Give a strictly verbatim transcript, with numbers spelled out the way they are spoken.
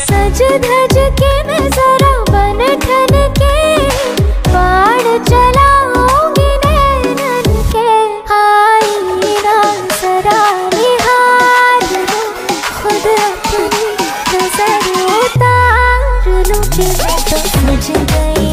सज धज के मैं जरा बन ठन के बाण चलाऊंगी नैनन के। आईना जरा निहार लो, खुद अपनी नजर उतार लो कि मैं तो सज गई